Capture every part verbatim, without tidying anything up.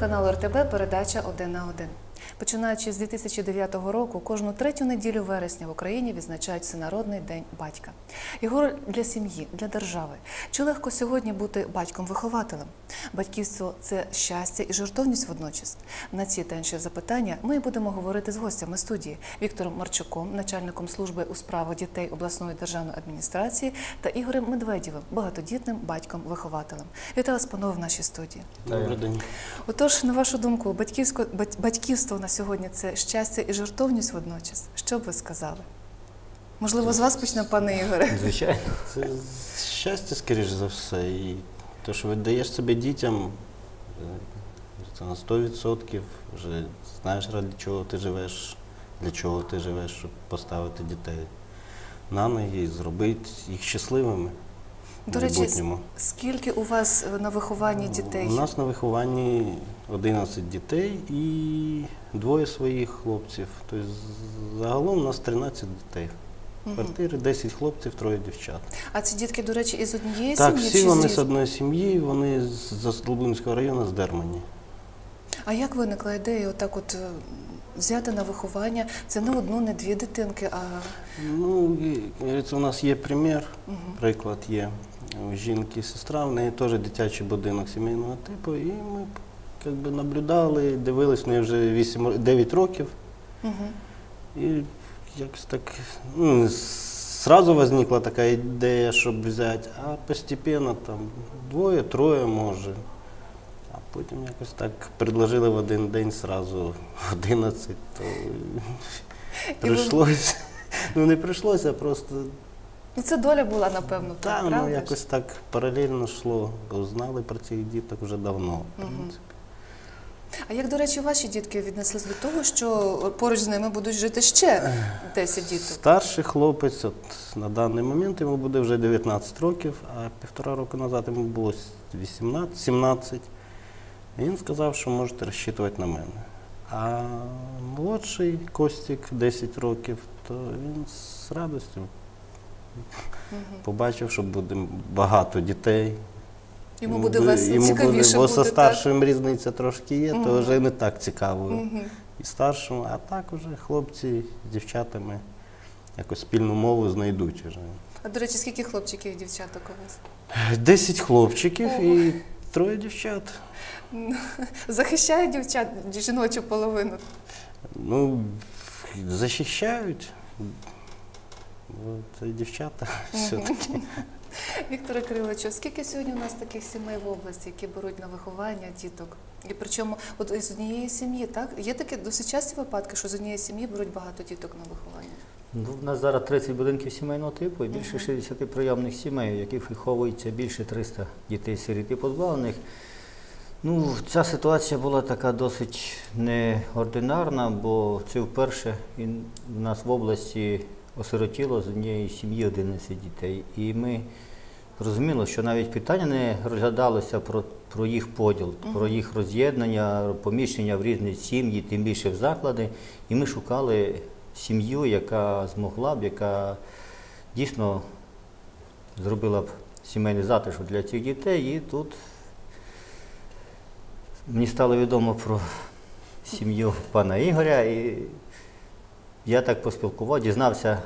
телеканалу ер те бе передача «Один на один». Починаючи з дві тисячі дев'ятого року, кожну третю неділю вересня в Україні відзначають Всенародний день батька. Його роль для сім'ї, для держави. Чи легко сьогодні бути батьком-вихователем? Батьківство – це щастя і жертовність водночас? На ці та інші запитання ми будемо говорити з гостями студії Віктором Марчуком, начальником служби у справах дітей обласної державної адміністрації, та Ігорем Медведєвим, багатодітним батьком-вихователем. Вітаю вас, панове, в нашій студії. Добрий день. Отож, на вашу думку, батьківсько, батьківство на сьогодні – це щастя і жертовність водночас? Що б ви сказали? Можливо, з вас почнемо, пане Ігоре? Звичайно. Це щастя, скоріш за все. І те, що віддаєш себе дітям, це на сто відсотків. Вже знаєш, ради чого ти живеш, для чого ти живеш, щоб поставити дітей на ноги і зробити їх щасливими. До речі, скільки у вас на вихованні дітей? У нас на вихованні одинадцять дітей і двоє своїх хлопців. Тобто загалом у нас тринадцять дітей. В квартирі десять хлопців, троє дівчат. А ці дітки, до речі, із однієї так, сім'ї? Так, всі чи вони з... з одної сім'ї, вони з Столбунського району, з Дермані. А як виникла ідея отак от взяти на виховання? Це не одну, не дві дитинки, а… Ну, і, у нас є примір, угу. приклад є. У жінки сестра, в неї теж дитячий будинок сімейного типу, і ми якби наблюдали, дивились, в неї вже вісім, дев'ять років. Угу. І якось так, ну, зразу виникла така ідея, щоб взяти, а постепенно там двоє, троє може. А потім якось так предложили в один день зразу одинадцять, то прийшлося, ну не прийшлося, просто… Ну, це доля була, напевно, так, так, правда? ну, якось так паралельно йшло, бо знали про цих діток вже давно, в принципі. А як, до речі, ваші дітки віднеслись до того, що поруч з ними будуть жити ще десять діток? Старший хлопець, от, на даний момент йому буде вже дев'ятнадцять років, а півтора року назад йому було вісімнадцять, сімнадцять. І він сказав, що можете розчитувати на мене. А молодший Костік, десять років, то він з радістю побачив, що буде багато дітей. Йому буде весело, цікавіше буде. Бо буде, зі старшим різниця трошки є, угу. то вже не так цікаво. Угу. І старшому, а так вже хлопці з дівчатами якось спільну мову знайдуть вже. А, до речі, скільки хлопчиків і дівчаток у вас? Десять хлопчиків Ого. І троє дівчат. Захищають дівчат, жіночу половину? Ну, захищають. Це дівчата все-таки. Вікторе Кириловичу, скільки сьогодні у нас таких сімей в області, які беруть на виховання діток? І причому от з однієї сім'ї, так? Є такі досить часті випадки, що з однієї сім'ї беруть багато діток на виховання? Ну, у нас зараз тридцять будинків сімейного типу і більше шістдесят прийомних сімей, в яких виховується більше триста дітей-сиріт і позбавлених. Ну, ця ситуація була така досить неординарна, бо це вперше у нас в області осиротіло з однієї сім'ї одинадцять дітей. І ми розуміли, що навіть питання не розглядалося про, про їх поділ, uh-huh. про їх роз'єднання, поміщення в різні сім'ї, тим більше в заклади. І ми шукали сім'ю, яка змогла б, яка дійсно зробила б сімейний затишок для цих дітей. І тут мені стало відомо про сім'ю пана Ігоря. І я так поспілкував, дізнався,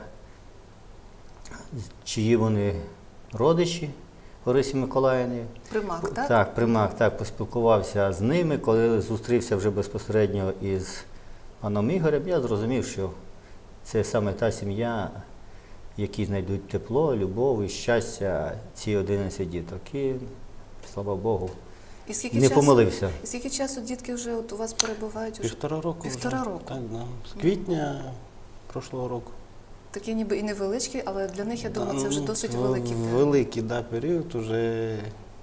чиї вони родичі Орисі Миколаївни. Примак, так? Так, Примак, так, поспілкувався з ними. Коли зустрівся вже безпосередньо із паном Ігорем, я зрозумів, що це саме та сім'я, які знайдуть тепло, любов і щастя ці одинадцять діток. І, слава Богу, І скільки не часу, помилився. І скільки часу дітки вже от у вас перебувають? Уже? Півтора року. Півтора вже. року? Так, да. З квітня прошлого року. Такі ніби і невеличкі, але для них, я думаю, це вже досить великий період. Великий, да, період. Уже,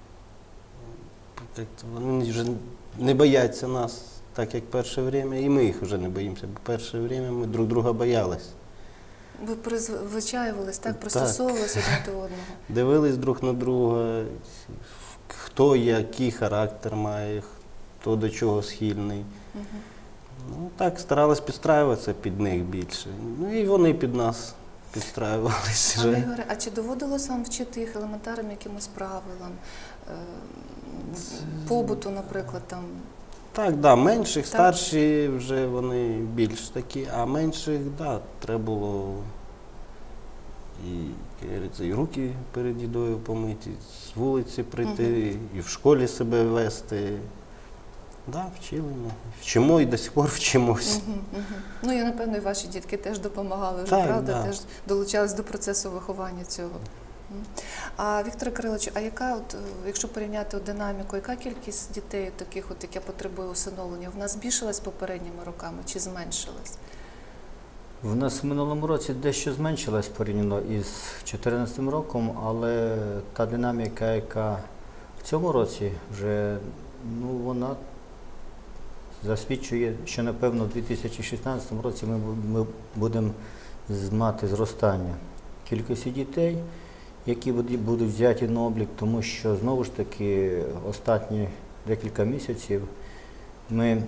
вони вже не бояться нас, так як перше время, і ми їх вже не боїмося, бо перше время ми друг друга боялись. Ви призвичаювались, так, пристосовувалися один до одного? Дивились друг на друга, хто який характер має, хто до чого схильний. Угу. Ну, так, старалися підстраюватися під них більше. Ну і вони під нас підстраювалися. Пане Ігоре, а чи доводилось вам вчити їх елементарним якимось правилам, побуту, наприклад, там? Так, да, менших, Так. старші вже вони більш такі, а менших, да, треба було і, як говориться, і руки перед їдою помити, з вулиці прийти, і в школі себе вести. Да, вчили ми. Вчимо і до сих пор вчимось. Мгм, мгм. Ну і напевно і ваші дітки теж допомагали вже, Так, правда? да. Теж долучались до процесу виховання цього. М. А Вікторе Кириловичу, а яка, от, е, якщо порівняти от динаміку, яка кількість дітей таких, от, яке потребує усиновлення, в нас збільшилась з попередніми роками чи зменшилась? В нас в минулому році дещо зменшилась порівняно із дві тисячі чотирнадцятим роком, але та динаміка, яка в цьому році вже, ну, вона засвідчує, що, напевно, у дві тисячі шістнадцятому році ми, бу- ми будемо з- мати зростання кількості дітей, які буд- будуть взяті на облік, тому що, знову ж таки, останні декілька місяців ми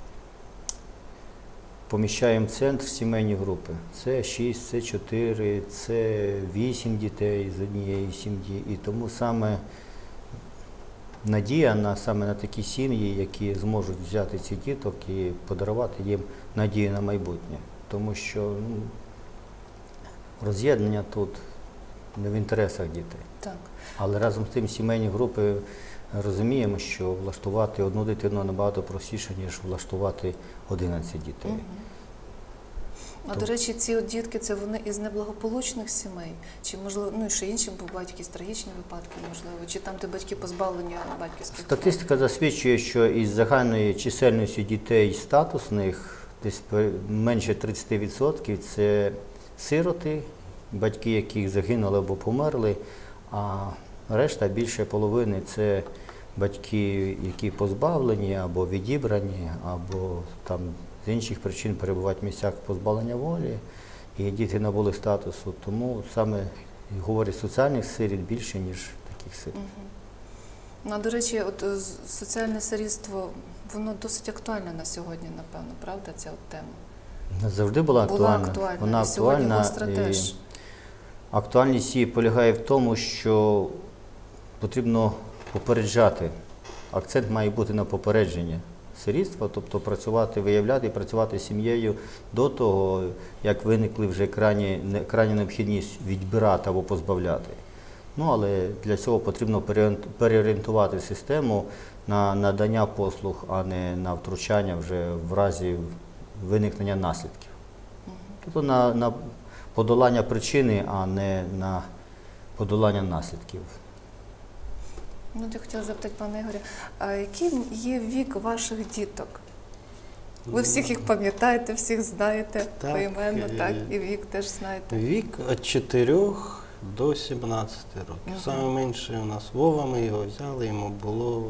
поміщаємо в центр сімейні групи. Це шість, це чотири, це вісім дітей з однієї сім'ї. І тому саме надія на, саме на такі сім'ї, які зможуть взяти цих діток і подарувати їм надію на майбутнє. Тому що ну, роз'єднання тут не в інтересах дітей. Так. Але разом з тим сімейні групи розуміємо, що влаштувати одну дитину набагато простіше, ніж влаштувати одинадцять дітей. Мгм. А, То- до речі, ці от дітки, це вони із неблагополучних сімей? Чи, можливо, ну і ще інші бувають якісь трагічні випадки, можливо, чи там, де батьки позбавлені батьківських прав? Статистика засвідчує, що із загальної чисельності дітей статусних десь пе- менше тридцять відсотків це сироти, батьки яких загинули або померли, а решта, більше половини, це батьки, які позбавлені або відібрані, або там з інших причин перебувають в місцях позбавлення волі, і діти набули статусу. Тому саме говорять соціальних сиріт більше, ніж таких сиріт. Мгм. Ну, а, до речі, от е, з- соціальне сирітство, воно досить актуальне на сьогодні, напевно, правда, ця от тема? Завжди була Була актуальна. актуальна, Вона і сьогодні актуальна. гостра і теж. Актуальність її полягає в тому, що потрібно попереджати. Акцент має бути на попередження сирітства, тобто працювати, виявляти і працювати з сім'єю до того, як виникли вже крайні, не- крайня необхідність відбирати або позбавляти. Ну, але для цього потрібно переорієнт- переорієнтувати систему на надання послуг, а не на втручання вже в разі виникнення наслідків. Тобто на, на подолання причини, а не на подолання наслідків. Ну, от я хотіла запитати, пане Ігоря, а який є вік ваших діток? Ви всіх їх пам'ятаєте, всіх знаєте Так, поіменно, е, так? І вік теж знаєте. Вік від чотирьох до сімнадцяти років. Мгм. Саме менше у нас Вова, ми його взяли, йому було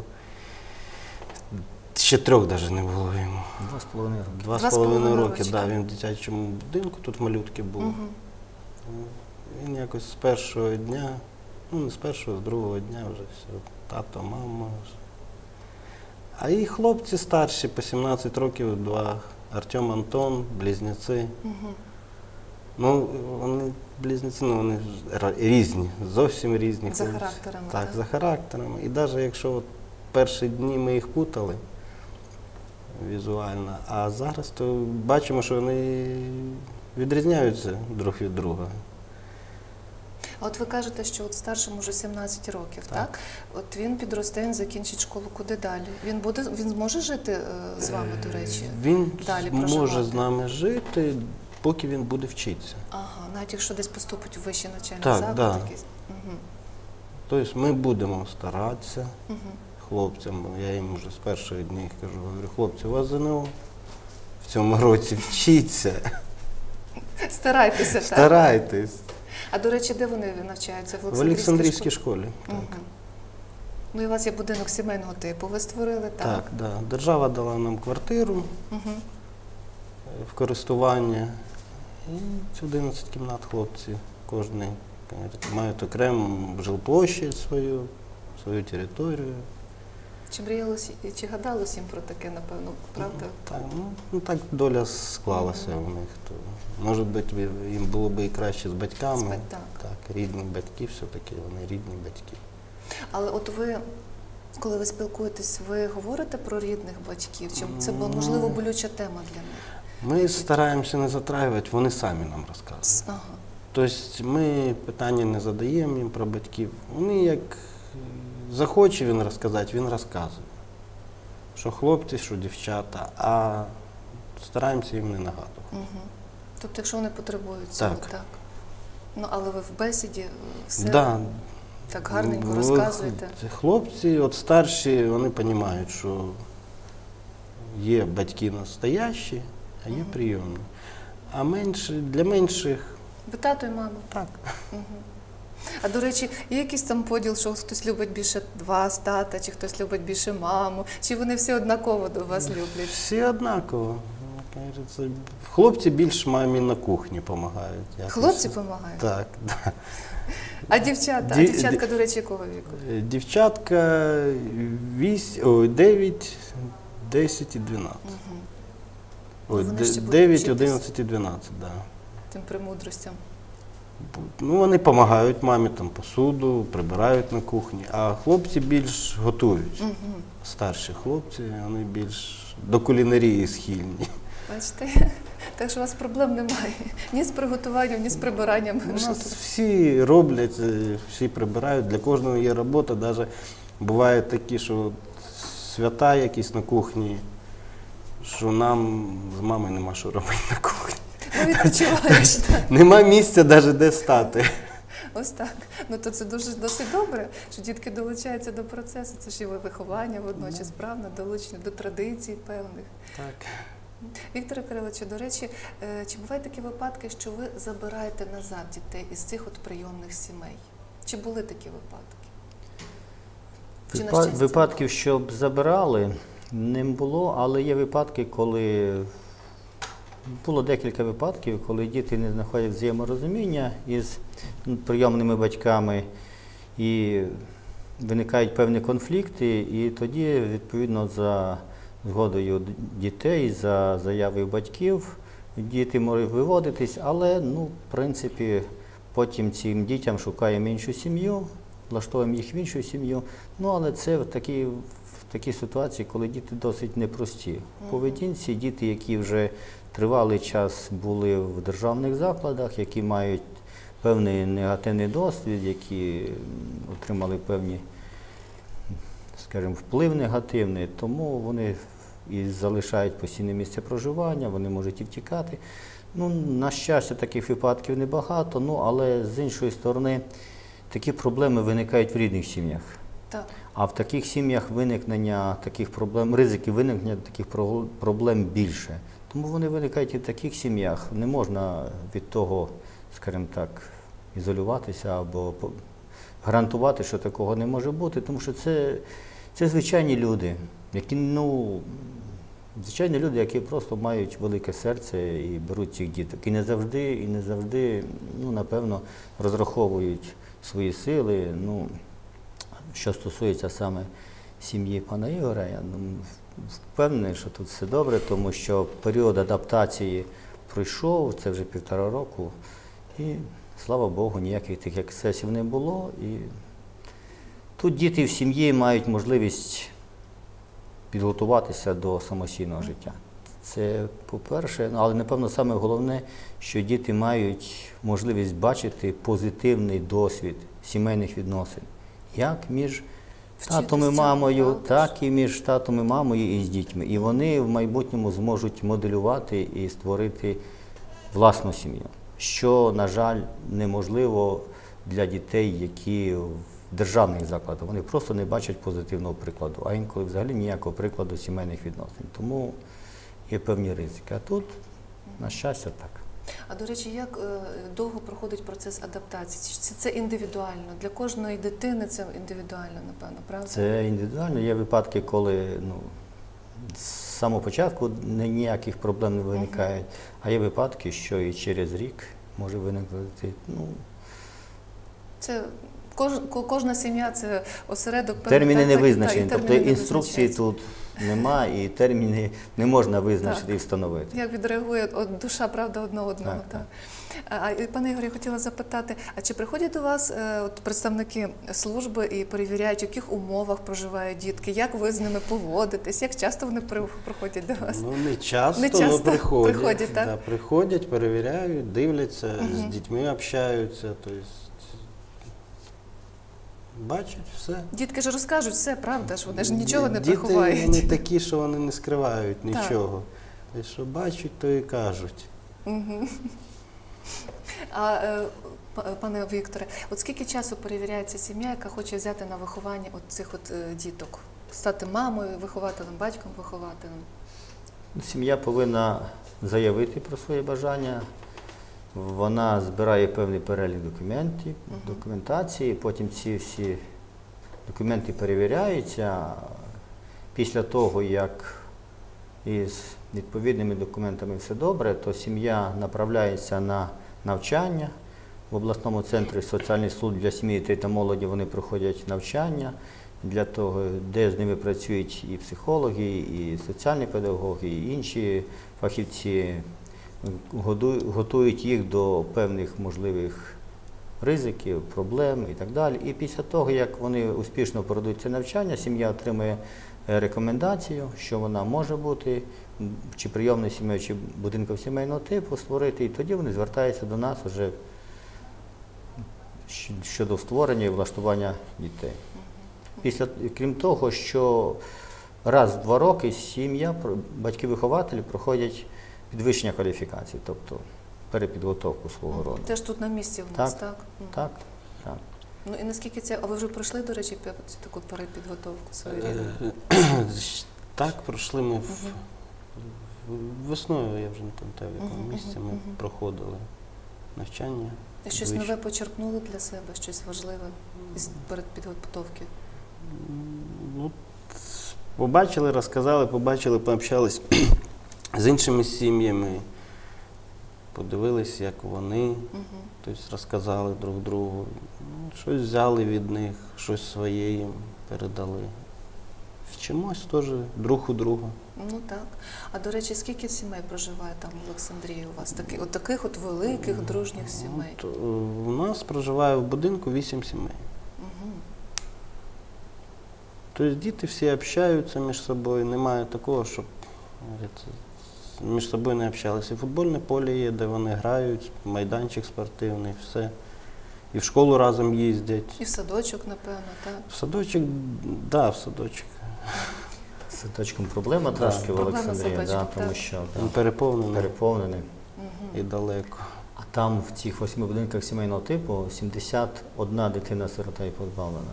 ще трьох навіть не було йому. Два з половиною роки. Два Два з з половиною половиною роки, рочки. да, він в дитячому будинку, тут малютки були. Мгм. Він якось з першого дня, ну не з першого, з другого дня вже все, тато, мама. Вже. А і хлопці старші, по сімнадцять років, два, Артем, Антон, близнеці. Мгм. Ну, вони близнеці, ну вони ж ра- різні, зовсім різні. За хлопці. характерами, Так, так? за характерами. І навіть якщо от перші дні ми їх путали візуально, а зараз то бачимо, що вони відрізняються друг від друга. А от ви кажете, що от старшому вже сімнадцять років, так? Так. От він підросте, він закінчить школу, куди далі? Він буде, він зможе жити е, з вами, до речі? Він далі може проживати? з нами жити, поки він буде вчитися. Ага, навіть якщо десь поступить у вищий навчальний Так, заклад да. якийсь. Угу. Тобто ми будемо старатися Угу. хлопцям. Я їм вже з перших днів кажу, говорю, хлопці, у вас ЗНО в цьому році вчіться, Старайтеся, так? старайтесь. А до речі, де вони навчаються? В В Олександрійській, Олександрівській школі. Так. Угу. Ну і у вас є будинок сімейного типу, ви створили, так? Так, да. Держава дала нам квартиру Угу. е, в користування. І одинадцять кімнат хлопці, кожен мають окрему жилплощадь свою, свою територію. Чи мріялось, і чи гадалось їм про таке, напевно, правда? Так, ну, ну так доля склалася Мгм. у них. То, може бути, їм було б і краще з батьками. З бать- так. Так, рідні батьки все-таки, вони рідні батьки. Але от ви Коли ви спілкуєтесь, ви говорите про рідних батьків? Чи це була, можливо, болюча тема для них? Ми стараємося не затраювати, вони самі нам розказують. Ага. Тобто ми питання не задаємо їм про батьків. Вони як захоче він розказати, він розказує. Що хлопці, що дівчата, а стараємося їм не нагадувати. Угу. Тобто, якщо вони потребують цього, Так. так. Ну, але ви в бесіді все Да. так гарненько Ну, розказуєте. Хлопці, от старші, вони розуміють, що є батьки настоящі, а є Мгм. прийомні. А менше, для менших Ви тато і мама. так. Угу. А до речі, є якийсь там поділ, що хтось любить більше вас, тата, чи хтось любить більше маму, чи вони всі однаково до вас люблять? Всі однаково. Кажеться, хлопці більш мамі на кухні допомагають. Хлопці допомагають? Так, да. А дівчата? А Ді- дівчатка, до речі, якого віку? Е, Дівчатка вісім, ой, дев'ять, десять і дванадцять. Угу. Ой, Вони де- ще будуть дев'ять, вчитись. одинадцять і дванадцять, так. Да. Тим премудростям. Ну, вони допомагають мамі там посуду, прибирають на кухні, а хлопці більш готують. Угу. Старші хлопці, вони більш до кулінарії схильні. Бачите? Так що у вас проблем немає. Ні з приготуванням, ні з прибиранням. У нас всі роблять, е, всі прибирають, для кожного є робота. Навіть бувають такі, що от свята якісь на кухні, що нам з мамою нема що робити на кухні. Ну, відпочиваєш, так. Нема місця навіть де стати. Ось так. Ну то це дуже досить добре, що дітки долучаються до процесу. Це ж і виховання водночас, правда, долучення до традицій певних. Так. Вікторе Кириловичу, до речі, е, чи бувають такі випадки, що ви забираєте назад дітей із цих от прийомних сімей? Чи були такі випадки? Чи, на Випа- щастя? Випадків, щоб забирали, не було, але є випадки, коли було декілька випадків, коли діти не знаходять взаєморозуміння із ну, прийомними батьками і виникають певні конфлікти, і тоді, відповідно, за згодою д- дітей, за заявою батьків, діти можуть виводитись, але, ну, в принципі, потім цим дітям шукаємо іншу сім'ю, влаштовуємо їх в іншу сім'ю. Ну, але це в такій, в такій ситуації, коли діти досить непрості в поведінці. Діти, які вже тривалий час були в державних закладах, які мають певний негативний досвід, які м, отримали певні, скажімо, вплив негативний, тому вони і залишають постійне місце проживання, вони можуть і втікати. Ну, на щастя, таких випадків небагато, ну, але з іншої сторони, такі проблеми виникають в рідних сім'ях. Так. А в таких сім'ях виникнення таких проблем, ризики виникнення таких про- проблем більше. Тому вони виникають і в таких сім'ях. Не можна від того, скажімо так, ізолюватися або по- гарантувати, що такого не може бути, тому що це, це звичайні люди, які, ну, звичайні люди, які просто мають велике серце і беруть цих діток. І не завжди, і не завжди, ну, напевно, розраховують свої сили. Ну, що стосується саме сім'ї пана Ігоря, я думаю, впевнений, що тут все добре, тому що період адаптації пройшов, це вже півтора року, і, слава Богу, ніяких таких ексцесів не було. І тут діти в сім'ї мають можливість підготуватися до самостійного життя. Це по-перше, але, напевно, саме головне, що діти мають можливість бачити позитивний досвід сімейних відносин. Як між татом і цьому, мамою, правда ж? так і між татом і мамою і з дітьми. І вони в майбутньому зможуть моделювати і створити власну сім'ю, що, на жаль, неможливо для дітей, які в державних закладах. Вони просто не бачать позитивного прикладу, а інколи взагалі ніякого прикладу сімейних відносин. Тому є певні ризики. А тут, на щастя, так. А до речі, як е, довго проходить процес адаптації? Чи це, це індивідуально? Для кожної дитини це індивідуально, напевно, правда? Це індивідуально. Є випадки, коли ну, з самого початку ні- ніяких проблем не виникає, а є випадки, що і через рік може виникнути. Ну, Це кож, ко- кожна сім'я це осередок певний, терміни та- не та- та- і визначені, терміни тобто не інструкції визначаються. тут нема, і терміни не можна визначити Так. і встановити. Як відреагує от душа, правда, одного одного. Так, Так, А, і, пане Ігорі, я хотіла запитати, а чи приходять до вас е, от, представники служби і перевіряють, в яких умовах проживають дітки, як ви з ними поводитесь, як часто вони при- приходять до вас? Ну, не часто, Не але часто приходять. приходять, так? Да, приходять, перевіряють, дивляться, з Мгм. дітьми общаються. Тобто, бачать все. Дітки ж розкажуть все, правда ж, вони ж нічого не Діти, приховають. вони такі, що вони не скривають Так. нічого. І що бачать, то і кажуть. Мгм. А, е, п- пане Вікторе, от скільки часу перевіряється сім'я, яка хоче взяти на виховання от цих от е, діток? Стати мамою, вихователем, батьком, вихователем? Сім'я повинна заявити про своє бажання. Вона збирає певний перелік документів, Мгм. документації, потім ці всі документи перевіряються. Після того, як із відповідними документами все добре, то сім'я направляється на навчання. В обласному центрі соціальних служб для сім'ї, дітей та молоді вони проходять навчання, для того, де з ними працюють і психологи, і соціальні педагоги, і інші фахівці, Году- готують їх до певних можливих ризиків, проблем і так далі. І після того, як вони успішно пройдуть це навчання, сім'я отримує е, рекомендацію, що вона може бути, м, чи прийомною сім'єю, чи будинком сімейного типу створити, і тоді вони звертаються до нас вже щ- щодо створення і влаштування дітей. Після, крім того, що раз в два роки сім'я, про- батьки-вихователі проходять підвищення кваліфікації, тобто перепідготовку свого роду. Теж тут на місці у нас, Так, так? Мгм. Так, так. Ну і наскільки це, а ви вже пройшли, до речі, пе- цю таку перепідготовку своєрідну? Е, Так, пройшли ми в- Мгм. в- весною, я вже не пам'ятаю, в якому Мгм, місці мгм, ми мгм. проходили навчання. І щось вище. нове почерпнули для себе, щось важливе із передпідготовки? Ну, побачили, розказали, побачили, пообщались з іншими сім'ями, подивились, як вони, Мгм. тобто розказали друг другу. Ну, щось взяли від них, щось своє їм передали. Вчимось теж друг у друга. Ну так. А до речі, скільки сімей проживає там в Олександрії у вас? Такі, от таких от великих, дружніх сімей? От, е, у нас проживає в будинку вісім сімей. Угу. Тобто діти всі общаються між собою, немає такого, щоб говориться, між собою не общалися. І футбольне поле є, де вони грають, майданчик спортивний, все. І в школу разом їздять. І в садочок, напевно, так? В садочок, так, да, в садочок. З садочком проблема Да. трошки в Проблема з Олександрії, да, садочком, тому так. що Він да, переповнений переповнений. Угу. і далеко. А там в цих восьми будинках сімейного типу сімдесят одна дитина-сирота і позбавлена.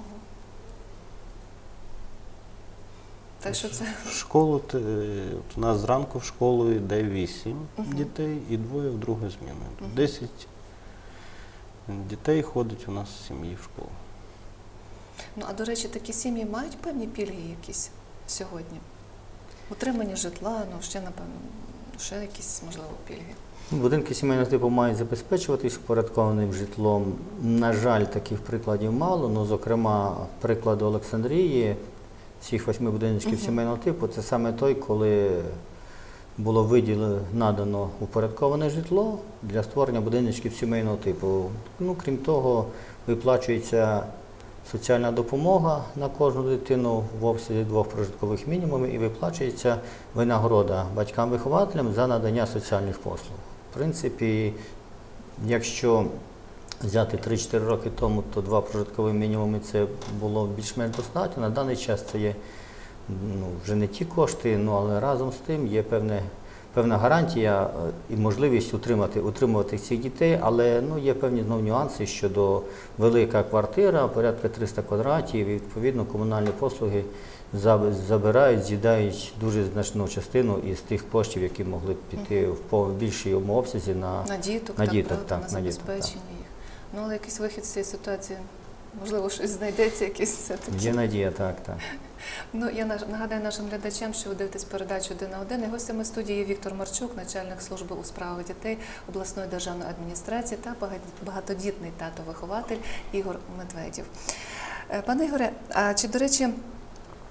Так що це В школу, те- от у нас зранку в школу йде вісім Мгм. дітей і двоє в другу зміну. Мгм. Десять дітей ходить у нас з сім'ї в школу. ну а до речі, такі сім'ї мають певні пільги якісь сьогодні? Утримання житла, ну ще напевно, ще якісь можливо пільги. Будинки сімейного типу мають забезпечуватись упорядкованим житлом. На жаль, таких прикладів мало. Ну, зокрема, приклад Олександрії, цих восьми будиночків Мгм. сімейного типу, це саме той, коли було виділено, надано упорядковане житло для створення будиночків сімейного типу. Ну, крім того, виплачується соціальна допомога на кожну дитину в обсязі двох прожиткових мінімумів і виплачується винагорода батькам-вихователям за надання соціальних послуг. В принципі, якщо взяти три-чотири роки тому, то два прожиткові мінімуми це було більш-менш достатньо. На даний час це є ну, вже не ті кошти, ну, але разом з тим є певне, певна гарантія е, і можливість утримати, утримувати цих дітей, але ну, є певні знов нюанси щодо велика квартира, порядка триста квадратів, і відповідно комунальні послуги заб- забирають, з'їдають дуже значну частину із тих коштів, які могли б піти в пов- більшому обсязі на На діток, на так, діток, правда, так, на на діток, забезпечення їх. Ну але якийсь вихід з цієї ситуації, можливо, щось знайдеться, якийсь все-таки. є надія, так, так. Ну, я наж- нагадаю нашим глядачам, що ви дивитесь передачу «Один на один». І гостями студії є Віктор Марчук, начальник служби у справах дітей обласної державної адміністрації та багат- багатодітний тато-вихователь Ігор Медведєв. Е, Пане Ігоре, а чи, до речі,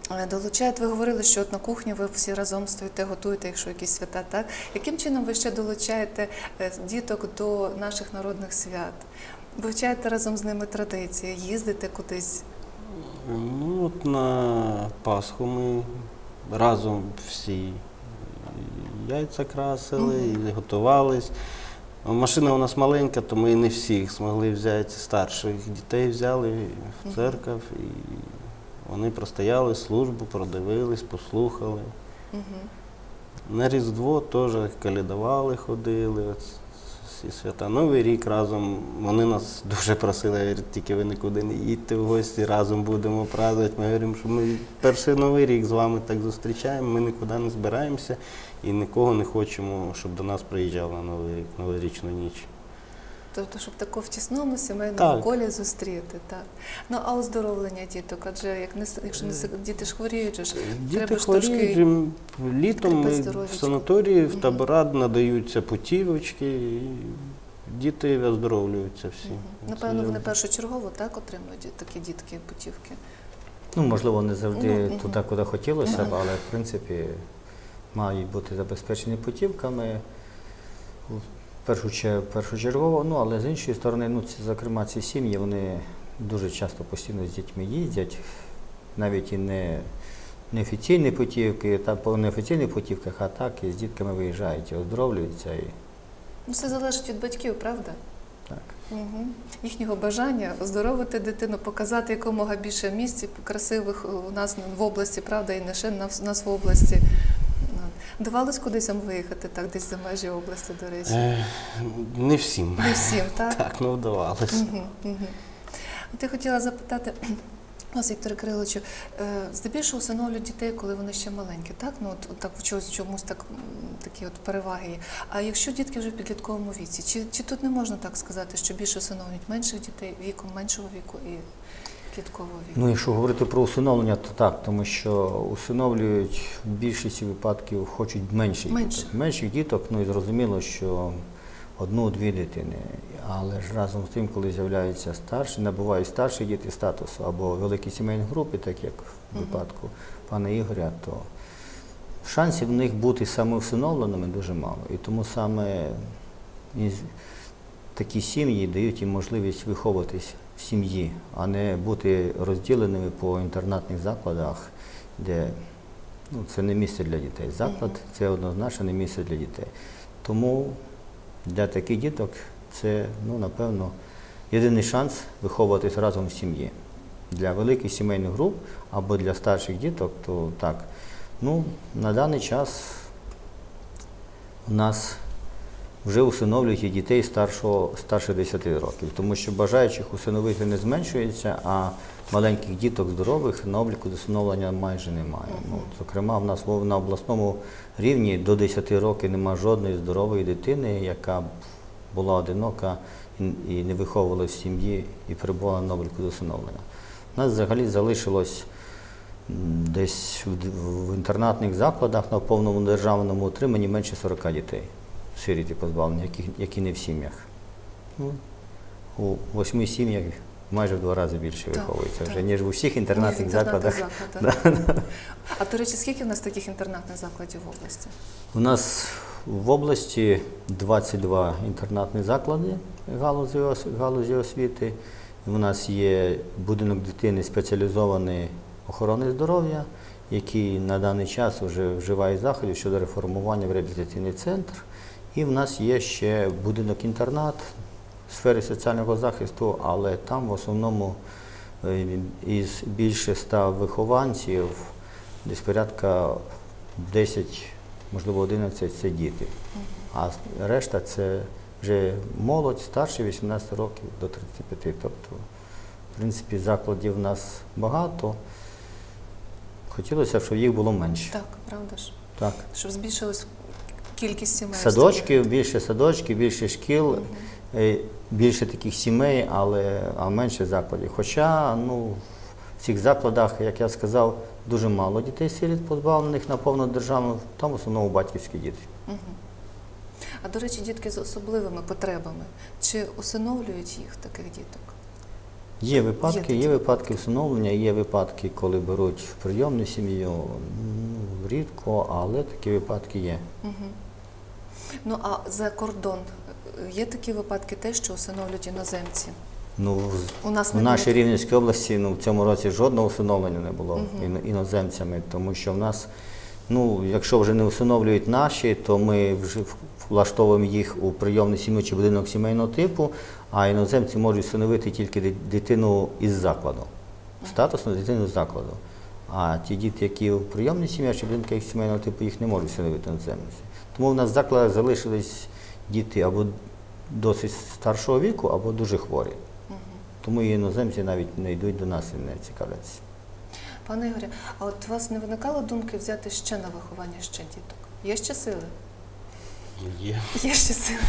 Е, Долучаєте, ви говорили, що от на кухні ви всі разом стоїте, готуєте, якщо якісь свята, так? Яким чином ви ще долучаєте е, діток до наших народних свят? Вивчаєте разом з ними традиції, їздите кудись? Ну, от на Пасху ми разом всі яйця красили, і готувались. Машина у нас маленька, то ми не всіх змогли взяти, старших дітей взяли в церкву, і вони простояли службу, продивились, послухали. На Різдво теж колядували, ходили, от всі свята. Новий рік разом, вони нас дуже просили, говорять, тільки ви нікуди не їдьте в гості, разом будемо празднувати. Ми говоримо, що ми перший Новий рік з вами так зустрічаємо, ми нікуди не збираємося і нікого не хочемо, щоб до нас приїжджав на Новий рік, новорічну ніч. Тобто, щоб тако в тісному сімейному Так. колі зустріти, так. Ну, а оздоровлення діток, адже як не, с- якщо не с- діти ж хворіють, же ж Діти треба ж хворіють, трошки... їм літом ми кріпить в здоров'ячко. санаторії, в табора надаються путівочки, і діти оздоровлюються всі. Мгм. Це Напевно, я- вони першочергово так отримують ді- такі дітки путівки. Ну, можливо, не завжди Ну, мгм. туди, куди хотілося б, Мгм. але в принципі мають бути забезпечені путівками. Першу, першочергово, ну, але з іншої сторони, ну, ці, зокрема, ці сім'ї, вони дуже часто постійно з дітьми їздять, навіть і не неофіційні путівки, та по неофіційних путівках, а так і з дітками виїжджають і оздоровлюються. І, Ну, все залежить від батьків, правда? так. Угу. Їхнього бажання оздоровити дитину, показати якомога більше місць красивих у нас в області, правда, і не ще в нас в області. Давалось кудись вам виїхати, так, десь за межі області, до речі? Е, Не всім. Не всім, так? Так, ну вдавалося. Угу, угу. От я хотіла запитати вас, Вікторе Кириловичу, е, здебільшого усиновлюють дітей, коли вони ще маленькі, так? Ну, от, от так в чомусь, чомусь так, м, такі от переваги є. А якщо дітки вже в підлітковому віці, чи, чи тут не можна так сказати, що більше усиновлюють менших дітей віком, меншого віку і підліткового віку? Ну, якщо говорити про усиновлення, то так, тому що усиновлюють в більшості випадків хочуть менших Менше. діток. Менших діток, ну і зрозуміло, що одну-дві дитини. Але ж разом з тим, коли з'являються старші, набувають старші діти статусу або великі сімейні групи, так як в випадку пана Ігоря, то шансів в них бути самоусиновленими дуже мало. І тому саме із- такі сім'ї дають їм можливість виховуватись в сім'ї, а не бути розділеними по інтернатних закладах, де ну, це не місце для дітей. Заклад – це однозначно не місце для дітей. Тому для таких діток це, ну, напевно, єдиний шанс виховуватись разом в сім'ї. Для великих сімейних груп або для старших діток, то так. Ну, на даний час у нас вже усиновлюють і дітей старшого, старше десяти років, тому що бажаючих усиновити не зменшується, а маленьких діток здорових на обліку до усиновлення майже немає. Ну, зокрема, в нас в- на обласному рівні до десяти років немає жодної здорової дитини, яка б була одинока і і не виховувалася в сім'ї і перебувала на обліку до усиновлення. У нас взагалі залишилось м, десь в, в інтернатних закладах на повному державному утриманні менше сорока дітей, сиріт і позбавлені, які, які не в сім'ях. Ну, у восьми сім'ях майже в два рази більше Так, виховується так. вже, ніж в усіх Ні, в інтернатних інтернатних закладах. закладах. А, до речі, скільки в нас таких інтернатних закладів в області? У нас в області двадцять два інтернатні заклади галузі, ос- галузі освіти. У нас є будинок дитини спеціалізований охорони здоров'я, який на даний час вже вживає заходів щодо реформування в реабілітаційний центр. І в нас є ще будинок-інтернат в сфері соціального захисту, але там в основному е, із більше ста вихованців, десь порядка десять, можливо одинадцять – це діти. А решта – це вже молодь старше вісімнадцяти років до тридцяти п'яти. Тобто, в принципі, закладів в нас багато. Хотілося б, щоб їх було менше. Так, правда ж? Так. Щоб збільшилась кількість сімей. Садочків, більше садочків, більше шкіл, е, більше таких сімей, але а менше закладів. Хоча ну, в цих закладах, як я сказав, дуже мало дітей-сиріт позбавлених на повнодержавну, там в основному батьківські діти. Мгм. А, до речі, дітки з особливими потребами, чи усиновлюють їх, таких діток? Є випадки, такі є випадки всиновлення, є випадки, коли беруть в прийомну сім'ю. Ну, рідко, але такі випадки є. Угу. Ну а за кордон є такі випадки теж, що усиновлюють іноземці? Ну, У нас в не нашій було. Рівненській області ну, в цьому році жодного усиновлення не було Мгм. іно- іноземцями, тому що в нас, ну, якщо вже не усиновлюють наші, то ми вже в- влаштовуємо їх у прийомну сім'ю чи будинок сімейного типу, а іноземці можуть усиновити тільки ди- дитину із закладу, статусну дитину з закладу. А ті діти, які у прийомній сім'ї чи будинках сімейного типу, їх не можуть усиновити іноземці. Тому в нас в закладах залишились діти або досить старшого віку, або дуже хворі. Мгм. Тому і іноземці навіть не йдуть до нас і не цікавляться. Пане Ігорі, а от у вас не виникало думки взяти ще на виховання ще діток? Є ще сили? Є, Є ще сили.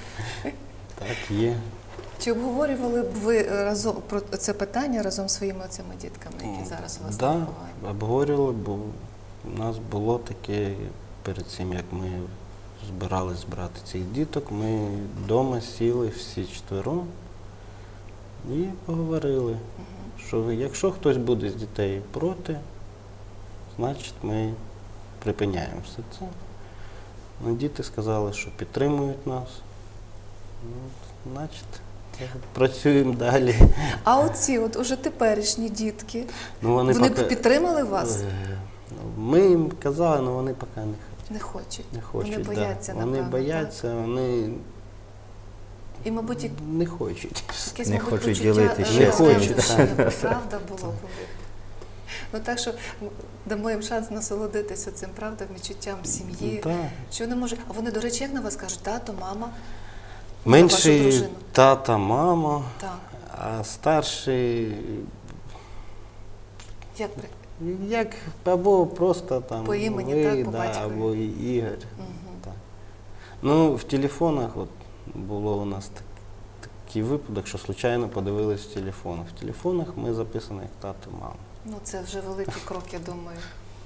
так, є. Чи обговорювали б ви разом про це питання разом зі своїми цими дітками, які зараз у вас на Да, вихованні? обговорювали, бо у нас було таке перед цим, як ми збирались брати цих діток, ми вдома сіли всі четвером і поговорили, Мгм. що якщо хтось буде з дітей проти, значить ми припиняємо все це. Ну, діти сказали, що підтримують нас. Ну, значить, працюємо далі. А оці от уже теперішні дітки, Ну, вони, поки- б підтримали вас? Е, Ми їм казали, але вони поки не хочуть. Не хочуть. Не хочуть, Вони да. бояться, Вони напевно, бояться, вони І, мабуть, і не хочуть. якесь, Не мабуть, хочуть почуття ділити е, щастям. розрішення, Не хочуть, правда було б. Ну так що м, дамо їм шанс насолодитися цим, правда, відчуттям сім'ї. Так. Що вони можуть. А вони, до речі, як на вас кажуть, тато, мама? вашу Менший дружину. тата, мама, Так. а старший Як при... як або просто там По імені, ви, так, по да, батькові. або і Ігор. Мгм. Так. Ну, в телефонах от було у нас так, такий випадок, що случайно подивились в телефонах. В телефонах ми записані як тато, мама. Ну, це вже великий крок, я думаю.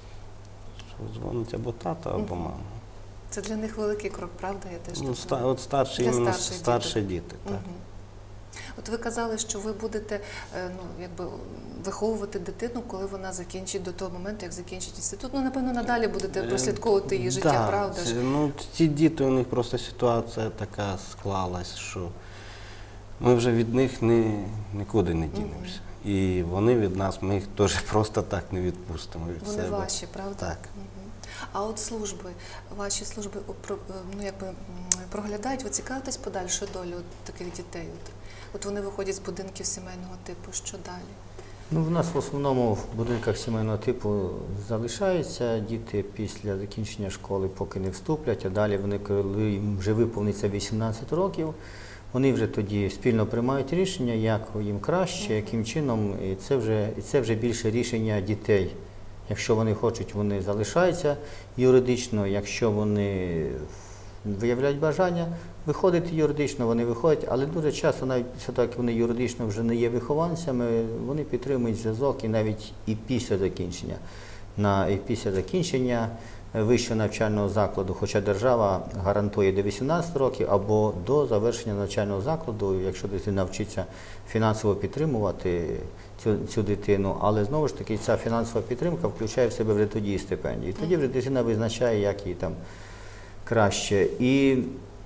Що дзвонить або тата, або Мгм. мама. Це для них великий крок, правда? Я теж Ну, так ста, думаю. от старші, Для іменно старших старші діти. Так. Мгм. От ви казали, що ви будете е, ну, якби, виховувати дитину, коли вона закінчить до того моменту, як закінчить інститут. Ну, напевно, надалі будете Е, прослідковувати її життя, да, правда це, ж? ну, ці діти, у них просто ситуація така склалась, що ми вже від них не, нікуди не дінемося. І вони від нас, ми їх теж просто так не відпустимо від Вони себе. ваші, правда? Так. Мгм. А от служби, ваші служби о, про- е, ну, якби, м, проглядають, ви цікавитесь подальшою долю от таких дітей? От, от вони виходять з будинків сімейного типу, що далі? Ну, в нас в основному в будинках сімейного типу залишаються діти після закінчення школи, поки не вступлять, а далі вони, коли їм вже виповниться вісімнадцять років, вони вже тоді спільно приймають рішення, як їм краще, яким чином, і це вже, і це вже більше рішення дітей. Якщо вони хочуть, вони залишаються юридично, якщо вони виявляють бажання виходити юридично, вони виходять, але дуже часто, навіть після того, як вони юридично вже не є вихованцями, вони підтримують зв'язок і навіть і після закінчення. На, і після закінчення вищого навчального закладу, хоча держава гарантує до вісімнадцяти років, або до завершення навчального закладу, якщо дитина вчиться фінансово підтримувати цю, цю дитину, але знову ж таки ця фінансова підтримка включає в себе вже тоді і стипендії. Тоді вже дитина визначає, як їй там краще. І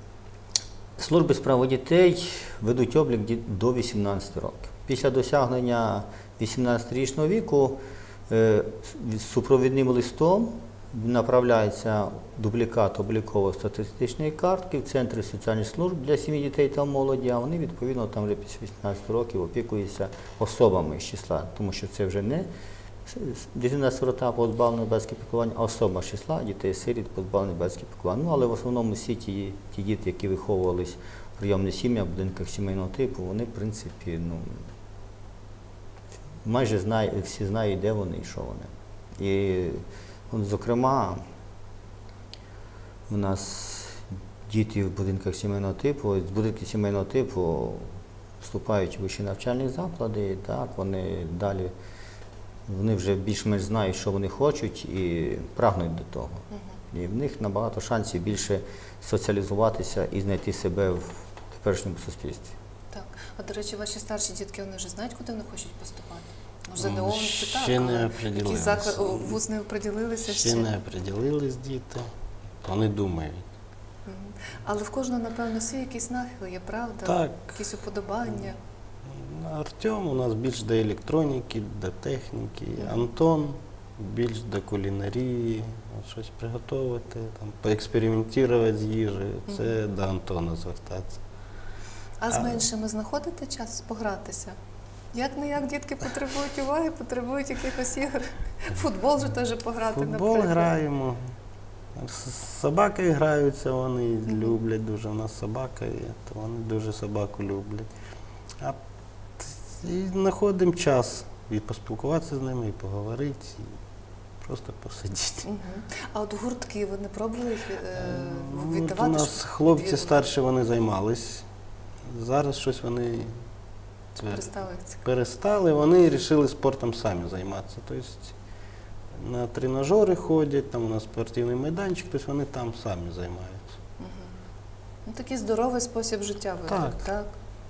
служби справи дітей ведуть облік ді- до вісімнадцяти років. Після досягнення вісімнадцятирічного віку е, з супровідним листом направляється дублікат обліково-статистичної картки в Центрі соціальних служб для сім'ї, дітей та молоді, а вони відповідно там вже після вісімнадцяти років опікуються особами з числа, тому що це вже не дитина-сирота позбавлена батьківського піклування, а особа з числа дітей-сиріт позбавлених батьківського піклування. Ну, але в основному всі ті, ті діти, які виховувались в прийомних сім'ях, в будинках сімейного типу, вони, в принципі, ну, майже знають, всі знають, де вони і що вони. І, от, зокрема, у нас діти в будинках сімейного типу, з будинків сімейного типу вступають у вищі навчальні заклади, і так, вони далі, вони вже більш-менш знають, що вони хочуть і прагнуть до того. І в них набагато шансів більше соціалізуватися і знайти себе в теперішньому суспільстві. Так. А, до речі, ваші старші дітки, вони вже знають, куди вони хочуть поступати? Ну, ЗНО, Ну, це так, ще не але определилися. якийсь заклад, о, вуз не оприділилися ще. Ще не определились діти, вони думають. Мгм. Але в кожного, напевно, свій якийсь нахил є, правда? Так. Якісь уподобання. Артем у нас більш до електроніки, до техніки, Антон більш до кулінарії, от щось приготувати, там, поекспериментувати з їжею. Це до Антона звертатися. А з А- меншими знаходите час погратися? Як не як дітки потребують уваги, потребують якихось ігор. Футбол же теж пограти, Футбол наприклад. граємо. З собакою граються, вони люблять дуже. У нас собака є, то вони дуже собаку люблять. А т- і знаходимо час і поспілкуватися з ними, і поговорити, і просто посидіти. Мгм. А от гуртки ви не пробували їх е, Ну, от віддавати? у нас щоб хлопці відвідувати? старші, вони займались. Зараз щось вони Чи перестали їх цікавити? перестали, вони вирішили спортом самі займатися. Тобто на тренажери ходять, там у нас спортивний майданчик, тобто вони там самі займаються. Мгм. Ну, такий здоровий спосіб життя вибрав, Так. так?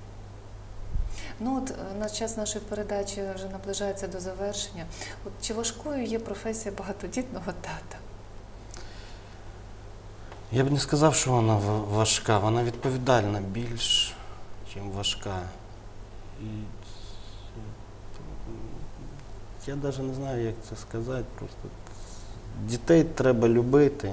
Ну от е, на час нашої передачі вже наближається до завершення. От чи важкою є професія багатодітного тата? Я б не сказав, що вона ва- важка, вона відповідальна більш, ніж важка. І я навіть не знаю, як це сказати. Просто дітей треба любити.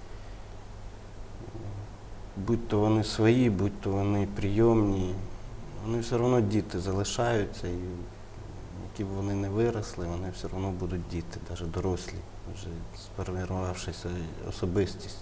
Будь то вони свої, будь то вони прийомні. Вони все одно діти залишаються, і які б вони не виросли, вони все одно будуть діти, навіть дорослі, вже сформувавшися особистість.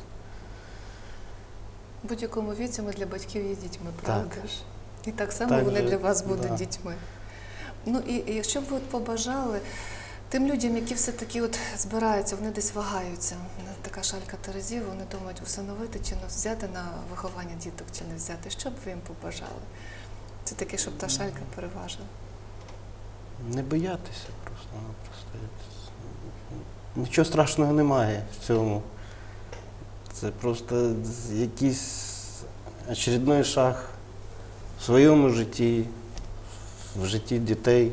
В будь-якому віці ми для батьків є дітьми, Так. правда ж? І так само Так вони же, для вас будуть да. дітьми. Ну і, і якщо б ви от побажали тим людям, які все-таки от збираються, вони десь вагаються, вони така шалька терезів, вони думають, усиновити чи не взяти на виховання діток, чи не взяти, що б ви їм побажали? Це таке, щоб та шалька переважила. Не боятися просто. Ну, просто нічого страшного немає в цьому. Це просто якийсь очередний шаг в своєму житті, в житті дітей.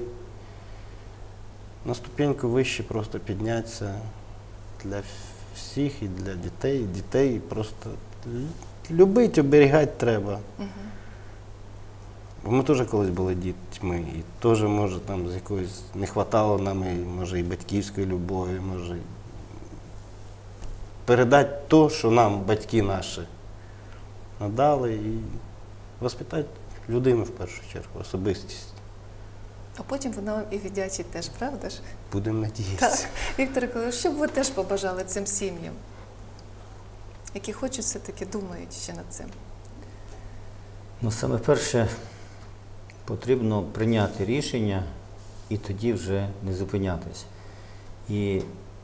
На ступеньку вище просто піднятися для всіх і для дітей. Дітей просто любити, оберігати треба. Угу. Бо ми теж колись були дітьми, і теж, може, там з якоїсь не вистачало нам, і, може, і батьківської любові, може, передати те, що нам батьки наші надали, і воспитати людину в першу чергу, особистість. А потім вона вам і віддячить теж, правда ж? Будемо надіятися. Так. Віктор Миколайович, що б ви теж побажали цим сім'ям, які хочуть все-таки, думають ще над цим? Ну, саме перше, потрібно прийняти рішення і тоді вже не зупинятися. І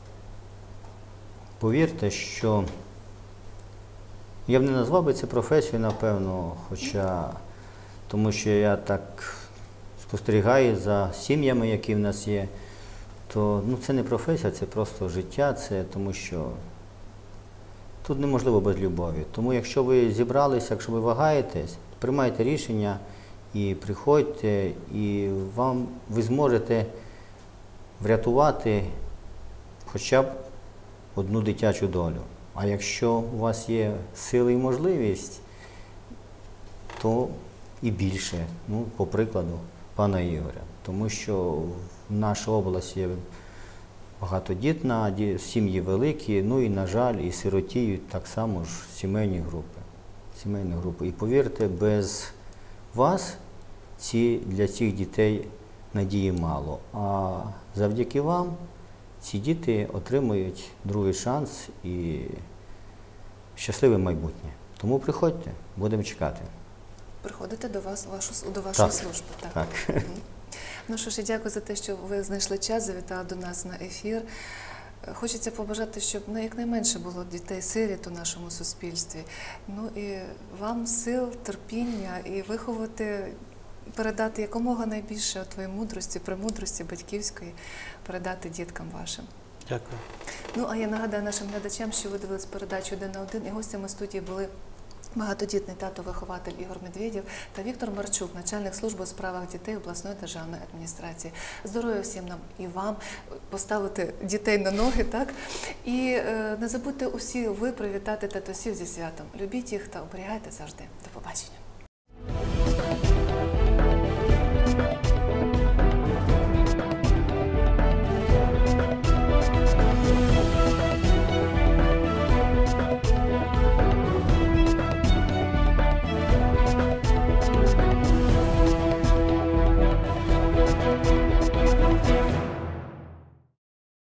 повірте, що я б не назвав би це професією, напевно, хоча, тому що я так спостерігаю за сім'ями, які в нас є, то ну, це не професія, це просто життя, це тому що тут неможливо без любові. Тому якщо ви зібралися, якщо ви вагаєтесь, приймайте рішення і приходьте, і вам ви зможете врятувати хоча б одну дитячу долю. А якщо у вас є сили і можливість, то і більше, ну, по прикладу пана Ігоря. Тому що в нашій області є багатодітна, ді- сім'ї великі, ну і, на жаль, і сиротіють так само ж сімейні групи. Сімейні групи. І повірте, без вас ці, для цих дітей надії мало. А завдяки вам ці діти отримують другий шанс і щасливе майбутнє. Тому приходьте, будемо чекати. Приходите до вас, вашу, до вашої Так. служби. Так. Так. Мгм. Ну що ж, я дякую за те, що ви знайшли час, завітали до нас на ефір. Е, Хочеться побажати, щоб ну, якнайменше було дітей-сиріт у нашому суспільстві. Ну і вам сил, терпіння і виховати, передати якомога найбільше твоєї мудрості, премудрості батьківської, передати діткам вашим. Дякую. Ну, а я нагадаю нашим глядачам, що ви дивились передачу «Один на один», і гостями студії були багатодітний тато-вихователь Ігор Медведєв та Віктор Марчук, начальник служби у справах дітей обласної державної адміністрації. Здоров'я всім нам і вам, поставити дітей на ноги, так? І е, не забудьте усі ви привітати татусів зі святом. Любіть їх та оберігайте завжди. До побачення.